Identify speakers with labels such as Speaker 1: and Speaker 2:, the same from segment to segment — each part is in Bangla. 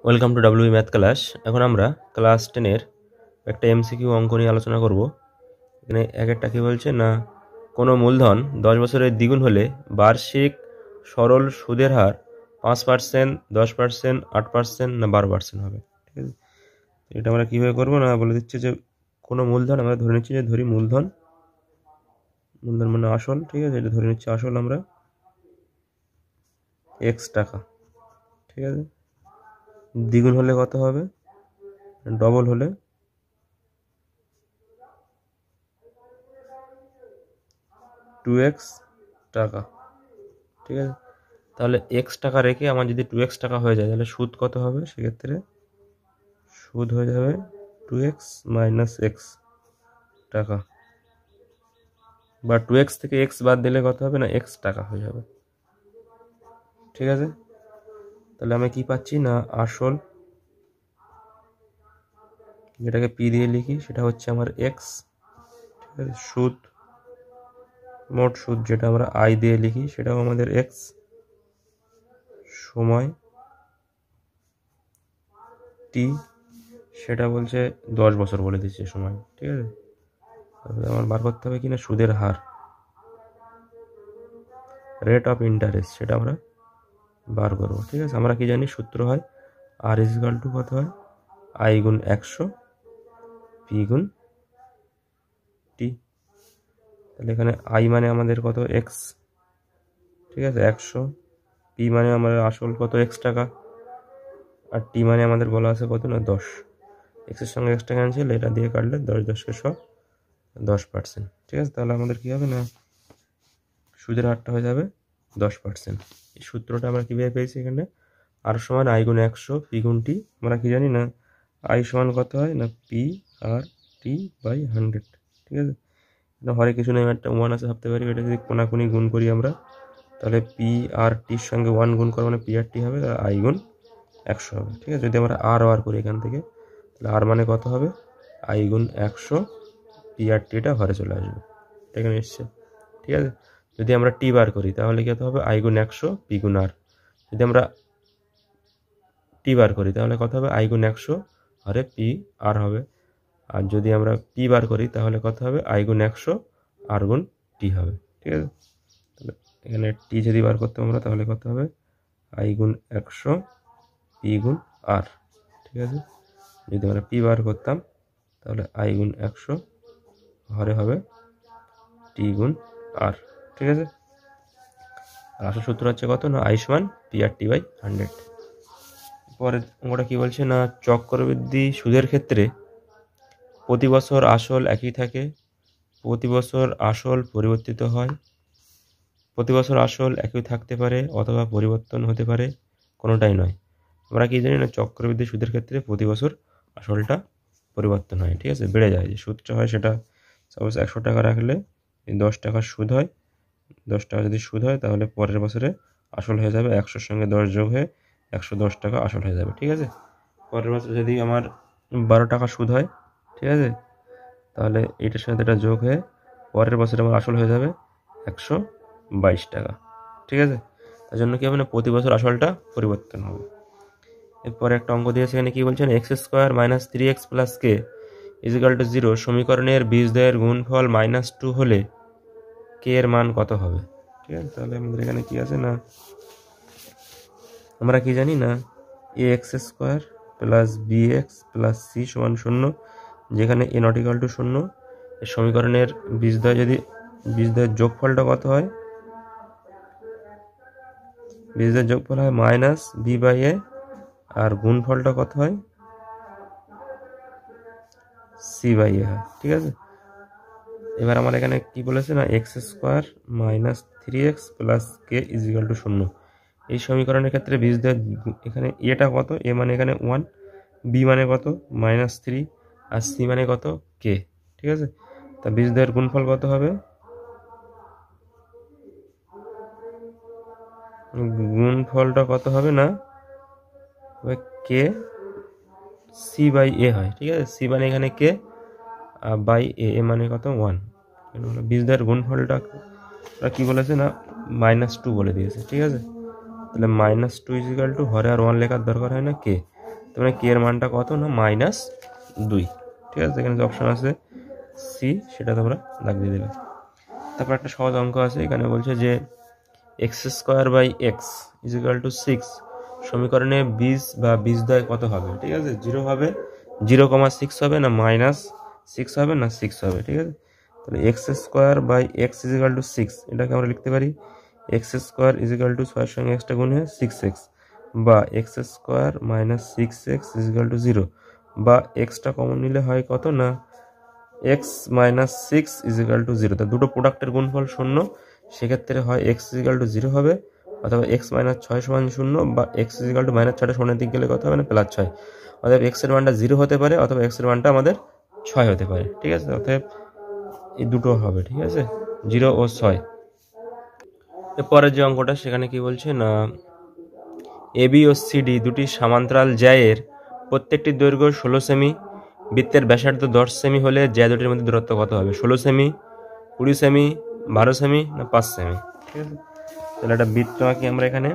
Speaker 1: Welcome to W math class. এখন আমরা ক্লাস 10-এর একটা এমসিকিউ অঙ্ক নিয়ে আলোচনা করব। এখানে একটা কি বলছে না, কোনো মূলধন 10 বছরের দ্বিগুণ হলে বার্ষিক সরল সুদের হার 5%, 10%, 8% না 12% হবে। ঠিক আছে, এটা আমরা কীভাবে করবো না, বলে দিচ্ছে যে কোনো মূলধন আমরা ধরে নিচ্ছি, যে ধরি মূলধন মানে আসল। ঠিক আছে, এটা ধরে নিচ্ছি আসল আমরা x টাকা। ঠিক আছে, দ্বিগুণ হলে কত হবে, ডবল হলে 2x টাকা। ঠিক আছে, তাহলে এক্স টাকা রেখে আমার যদি 2x টাকা হয়ে যায়, তাহলে সুদ কত হবে? সেক্ষেত্রে সুদ হয়ে যাবে 2x - x টাকা, বা 2x থেকে x বাদ দিলে কত হবে না, x টাকা হয়ে যাবে। ঠিক আছে, তাহলে আমি কি পাচ্ছি না, আসল যেটাকে p দিয়ে লিখি সেটা হচ্ছে আমার x। ঠিক আছে, সুদ, মোট সুদ যেটা আমরা i দিয়ে লিখি সেটাও আমাদের x, সময় t, সেটা বলছে 10 বছর বলে দিচ্ছে সময়। ঠিক আছে, তাহলে আমার বার করতে হবে কিনা সুদের হার, রেট অফ ইন্টারেস্ট, সেটা আমরা বার করবো। ঠিক আছে, আমরা কি জানি সূত্র হয় আর ইজিক্যাল টু কত হয়, i গুণ 100 p গুণ t। তাহলে এখানে i মানে আমাদের কত, x। ঠিক আছে, 100, p মানে আমাদের আসল কত, x টাকা, আর t মানে আমাদের বলা আছে কত না, 10। x এর সঙ্গে x টা ক্যান্সেল, এটা দিয়ে কাটলে 10 10 কে 100, 10%। ঠিক আছে, তাহলে আমাদের কি হবে না, সুদের হারটা হয়ে যাবে 10%। এই সূত্রটা আমরা কীভাবে পেয়েছি, এখানে আর সমান i গুণ 100 p গুণ t। আমরা কি জানি না, i সমান কত হয় না, p আর t বাই 100। ঠিক আছে, হরে কিছু নেই, একটা 1 আছে ভাবতে পারি। এটা যদি কোনাকুনি গুণ করি আমরা, তাহলে p আর টির সঙ্গে 1 গুণ করা মানে p আর t হবে, তাহলে i গুণ 100 হবে। ঠিক আছে, যদি আমরা আর করি এখান থেকে, তাহলে আর মানে কত হবে, i গুণ 100 p আর টিটা হরে চলে আসবে, এখানে এসছে। ঠিক আছে, যদি আমরা টি বার করি তাহলে কত হবে, i গুণ 100 p গুণ r। যদি আমরা টি বার করি তাহলে কত হবে, i গুণ 100 হরে p r হবে। আর যদি আমরা p বার করি তাহলে কত হবে, i গুণ 100 r গুণ t হবে। ঠিক আছে, তাহলে এখানে t যদি বার করতে আমরা, তাহলে কত হবে, i গুণ 100 p গুণ r। ঠিক আছে, যদি আমরা p বার করতাম তাহলে i গুণ 100 হরে হবে t গুণ r। ঠিক আছে, আর আসল সূত্র হচ্ছে কত না, i সমান p আর t বাই 100। পরে অঙ্কটা কি বলছে না, চক্রবৃদ্ধি সুদের ক্ষেত্রে প্রতি বছর আসল একই থাকে, প্রতি বছর আসল পরিবর্তিত হয়, প্রতি বছর আসল একই থাকতে পারে অথবা পরিবর্তন হতে পারে, কোনোটাই নয়। আমরা কি জানি না, চক্রবৃদ্ধি সুদের ক্ষেত্রে প্রতি বছর আসলটা পরিবর্তন হয়। ঠিক আছে, বেড়ে যায়, যে সুদটা হয় সেটা সাপোজ 100 টাকা রাখলে 10 টাকার সুদ হয়, 10 টাকা যদি সুদ হয় তাহলে পরের বছরে আসল হয়ে যাবে 100-র সঙ্গে 10 যোগ হয়ে 110 টাকা আসল হয়ে যাবে। ঠিক আছে, পরের বছরে যদি আমার 12 টাকা সুদ হয়, ঠিক আছে, তাহলে এটার সাথে এটা যোগ হয়ে পরের বছরে আমার আসল হয়ে যাবে 122 টাকা। ঠিক আছে, তার জন্য কি হবে না, প্রতি বছর আসলটা পরিবর্তন হবে। এরপরে একটা অঙ্ক দিয়েছে, এখানে কি বলছেন, x² - 3x + k = 0 সমীকরণের বীজদ্বয়ের গুণফল -2 হলে k এর মান কত হবে? ঠিক আছে, তাহলে আমাদের এখানে কি আছে না, আমরা কি জানি না, ax² + bx + c = 0, যেখানে a ≠ 0। এই সমীকরণের বীজদ্বয়ের যোগফলটা কত হয়, বীজদ্বয়ের যোগফল হয় -b/a, আর গুণফলটা কত হয়, c/a হয়। ঠিক আছে, এবার আমার এখানে কি বলেছে না, x² - 3x + k = 0। এই সমীকরণের ক্ষেত্রে বীজদ্বয়ের, এখানে এটা কত, a মানে এখানে 1, b মানে কত -3, আর c মানে কত, k। ঠিক আছে, তা বীজদ্বয়ের গুণফল কত হবে, গুণফলটা কত হবে না, k c/a হয়। ঠিক আছে, c মানে এখানে k বাই a, মানে কত 1। বীজদ্বয়ের গুণফলটা কি বলেছে না, -2 বলে দিয়েছে। ঠিক আছে, তাহলে -2 = হরে আর 1 লেখার দরকার হয় না, k। তার মানে কে এর মানটা কত না -2। ঠিক আছে, এখানে যে অপশন আছে সি সেটা তোমরা লাগিয়ে দেবে। তারপর একটা সহজ অঙ্ক আছে, এখানে বলছে যে x² / x = 6 সমীকরণে বীজ বা বীজদ্বয় কত হবে। ঠিক আছে, 0 হবে, 0,6 হবে না -6 হবে না 6 হবে। ঠিক আছে, তাহলে x² / x = 6 এটাকে আমরা লিখতে পারি x² = 6 সঙ্গে এক্সটা গুণ হয়ে 6x, বা x² - 6x = 0, বা এক্সটা কমন নিলে হয় কত না x - 6 = 0। তা দুটো প্রোডাক্টের গুণফল 0, সেক্ষেত্রে হয় x = 0 হবে, অথবা x - 6 = 0, বা x = -6টা শূন্যের দিক গেলে কত হবে না +6। অতএব x এর মানটা 0 হতে পারে, অথবা x এর মানটা আমাদের 6 হতে পারে। ঠিক আছে, অতএব এই দুটো হবে। ঠিক আছে, 0 ও 6। এরপরের যে অঙ্কটা সেখানে কি বলছে না AB ও CD দুটি সমান্তরাল জ্যায়ের প্রত্যেকটির দৈর্ঘ্য 16 সেমি, বৃত্তের ব্যাসার্ধ 10 সেমি হলে জ্যা দুটির মধ্যে দূরত্ব কত হবে। 16 সেমি, 20 সেমি, 12 সেমি না 5 সেমি। ঠিক আছে, তাহলে একটা বৃত্ত আঁকি আমরা এখানে।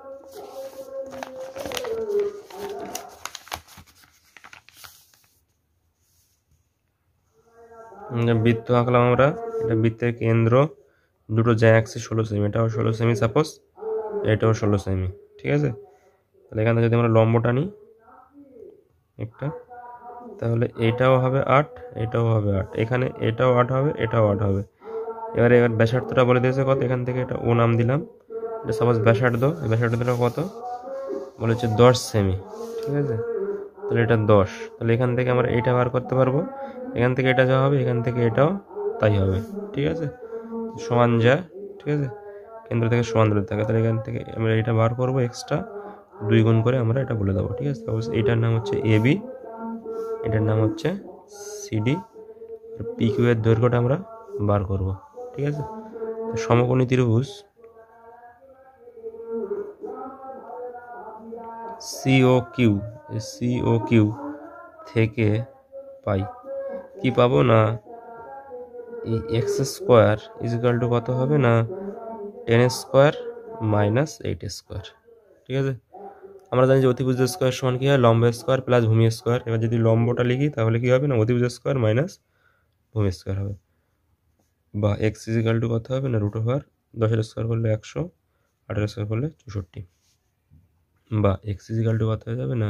Speaker 1: বৃত্ত আঁকলাম আমরা, এটা বৃত্তের কেন্দ্র, দুটো জ্যা আঁকছি 16 সেমি, এটাও 16 সেমি সাপোজ, এটাও 16 সেমি। ঠিক আছে, তাহলে এখান থেকে যদি আমরা লম্বটা নিই একটা, তাহলে এটাও হবে 8, এটাও হবে 8, এখানে এটাও 8 হবে, এটাও 8 হবে। এবার ব্যাসার্ধটা বলে দিয়েছে কত, এখান থেকে এটা ও নাম দিলাম, এটা সাপোজ ব্যাসার্ধ, ব্যাসার্ধটা কত বলেছে 10 সেমি। ঠিক আছে, তাহলে এটা 10, তাহলে এখান থেকে আমরা এইটা বার করতে পারবো, এখান থেকে এটা যা হবে এখান থেকে এটাও তাই হবে। ঠিক আছে, সমান যা। ঠিক আছে, কেন্দ্র থেকে সমান দূরে থাকে, তাহলে এখান থেকে আমরা এটা বার করবো, এক্সট্রা 2 গুণ করে আমরা এটা বলে দেবো। ঠিক আছে, সাপোজ এইটার নাম হচ্ছে AB, এটার নাম হচ্ছে CD, আর PQ এর দৈর্ঘ্যটা আমরা বার করব। ঠিক আছে, সমকোণী ত্রিভুজ COQ থেকে পাই কি পাবো না এই x² = কত হবে না 10² - 8²। ঠিক আছে, আমরা জানি যে অতিভুজ স্কোয়ার সমান কি হয়, লম্ব স্কোয়ার প্লাস ভূমি স্কোয়ার। এবার যদি লম্বটা লিখি তাহলে কি হবে না অতিভুজ স্কোয়ার মাইনাস ভূমি স্কোয়ার হবে, বা x = কত হবে না √10 স্কোয়ার করলে 100, 8 স্কোয়ার করলে 64, বা x = কত হয়ে যাবে না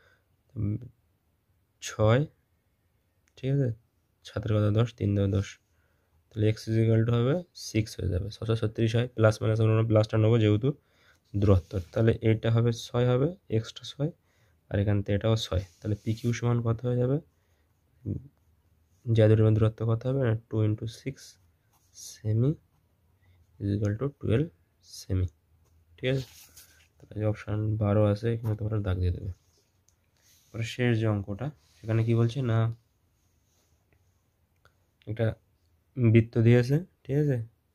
Speaker 1: 6। ঠিক আছে, 7 × 10, 3 × 10, তাহলে x = হবে 6 হয়ে যাবে, 636 হয়। প্লাস মাইনাস আমরা প্লাসটা নেবো যেহেতু দূরত্ব, তাহলে এইটা হবে 6 হবে, এক্সট্রা 6, আর এখান থেকে এটাও 6। তাহলে PQ সমান কত হয়ে যাবে, যা দুটোর দূরত্ব কত হবে না 2 × 6 সেমি = 12 সেমি। ঠিক আছে, তাহলে অপশান 12 আছে, এখানে তোমরা দাগ দিয়ে দেবে। পরে শেষ যে অঙ্কটা সেখানে কি বলছে না একটা বৃত্ত দিয়েছে। ঠিক আছে,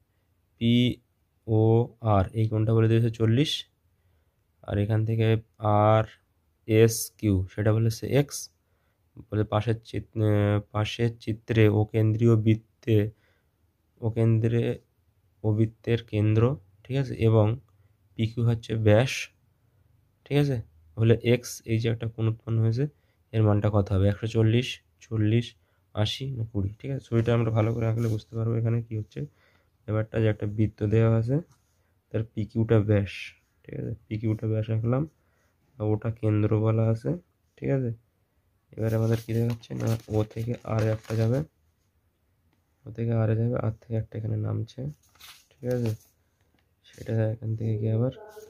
Speaker 1: POR এই কোণটা বলে দিয়েছে 40, আর এখান থেকে RSQ সেটা বলেছে x, বলে পাশের চিত্রে ও বৃত্তের কেন্দ্র। ঠিক আছে, এবং PQ হচ্ছে ব্যাস। ঠিক আছে, হলে x এই যে একটা কোণ উৎপন্ন হয়েছে এর মানটা কত হবে, 140, 40, 80 না 20। ঠিক আছে, ছবিটা আমরা ভালো করে আঁকলে বুঝতে পারবো এখানে কি হচ্ছে। এবারটা যে একটা বৃত্ত দেওয়া আছে তার PQটা ব্যাস। ঠিক আছে, PQটা ব্যাস আঁকলাম, ওটা কেন্দ্র বলা আছে। ঠিক আছে, এবার আমাদের কি দেখাচ্ছে না ও থেকে আর একটা যাবে, ও থেকে আরে যাবে, আর থেকে একটা এখানে নামছে। ঠিক আছে, সেটা এখান থেকে কি আবার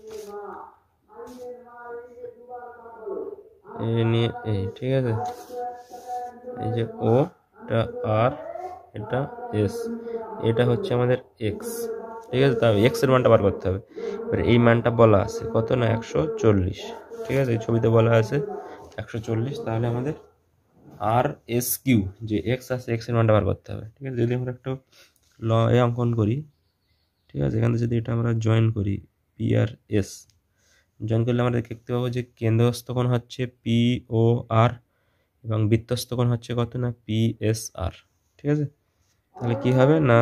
Speaker 1: নিয়ে এই। ঠিক আছে, এই যে ওটা আর, এটা এস, এটা হচ্ছে আমাদের এক্স। ঠিক আছে, তাহলে এক্স এর মানটা বার করতে হবে। এবার এই মানটা বলা আছে কত না 140। ঠিক আছে, এই ছবিতে বলা আছে 140, তাহলে আমাদের RSQ যে এক্স আছে এক্স এর মানটা বার করতে হবে। ঠিক আছে, যদি আমরা একটু অঙ্কন করি, ঠিক আছে, এখানে যদি এটা আমরা জয়েন করি PRS, জয়েন করলে আমরা দেখতে পাবো যে কেন্দ্রস্থ কোণ হচ্ছে POR এবং বৃত্তস্থ কোণ হচ্ছে কত না PSR। ঠিক আছে, তাহলে কি হবে না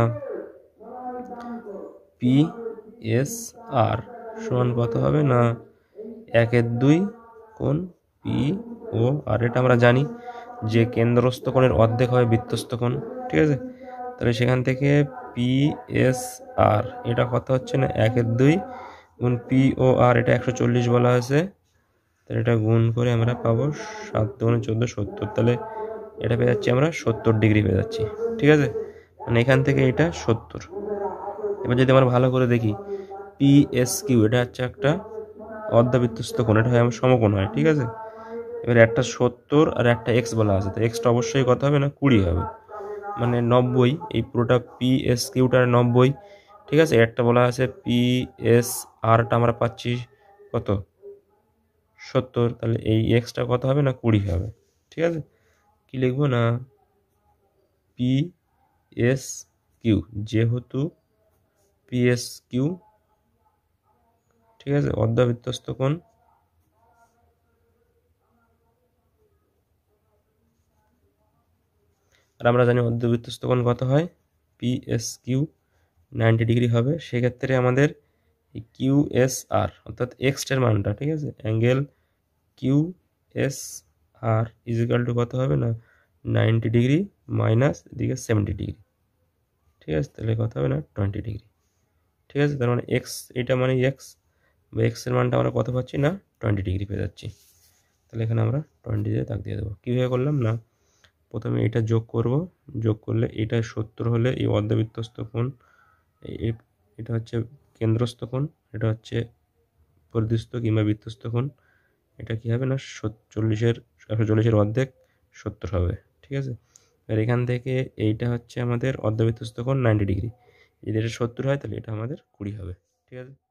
Speaker 1: PSR সমান কত হবে না 1/2 কোণ ও আর, এটা আমরা জানি যে কেন্দ্রস্থ কোণের অর্ধেক হয় বৃত্তস্থ কোণ, ঠিক আছে। তাহলে সেখান থেকে পি এস আর এটা কত হচ্ছে না 1/2 গুণ পি ও আর, এটা 140 বলা আছে, তাহলে এটা গুণ করে আমরা পাবো 7 × 14 70, তাহলে এটা পেয়ে যাচ্ছি আমরা 70 ডিগ্রি পেয়ে যাচ্ছি, ঠিক আছে। মানে এখান থেকে এটা 70। এবার যদি আমরা ভালো করে দেখি পি এস কিউ এটা হচ্ছে একটা অর্ধবৃত্তস্থ কোণ, এটা হয় আমার সমকোণ হয়, ঠিক আছে। এবার একটা 70 আর একটা এক্স বলা আছে, তো এক্সটা অবশ্যই কত হবে না 20 হবে, মানে 90। এই পুরোটা পি এস কিউটার 90, ঠিক আছে। একটা বলা আছে পি এস আরটা আমরা পাচ্ছি কত 70, তাহলে এই এক্সটা কত হবে না 20 হবে, ঠিক আছে। কি লিখবো না পি এস কিউ, যেহেতু পি এস কিউ, ঠিক আছে, অর্ধবৃত্তস্থ কোণ, আর আমরা জানি অর্ধবৃত্তস্থ কোণ কত হয় পি এস কিউ 90 ডিগ্রি হবে। সেক্ষেত্রে আমাদের কিউ এস আর অর্থাৎ এক্সটার মানটা, ঠিক আছে, angle Q S R is equal to কত হবে না 90 ডিগ্রি মাইনাস এদিকে 70 ডিগ্রি, ঠিক আছে। তাহলে কত হবে না 20 ডিগ্রি, ঠিক আছে। তার মানে এক্স, এটা মানে এক্স বা এক্সের মানটা আমরা কত পাচ্ছি না 20 ডিগ্রি পেয়ে যাচ্ছি। তাহলে এখানে আমরা 20 দিয়ে দাগ দিয়ে দেবো। কীভাবে করলাম না, প্রথমে এটা যোগ করব, যোগ করলে এটা 70 হলে এই অর্ধবৃত্তস্থ কোণ, এটা হচ্ছে কেন্দ্রস্থ কোণ, এটা হচ্ছে পরিধিস্থ কিংবা বৃত্তস্থ কোণ, এটা কী হবে না 140-এর অর্ধেক 70 হবে, ঠিক আছে। আর এখান থেকে এইটা হচ্ছে আমাদের অর্ধবৃত্তস্থ কোণ 90 ডিগ্রি, যদি এটা 70 হয় তাহলে এটা আমাদের 20 হবে, ঠিক আছে।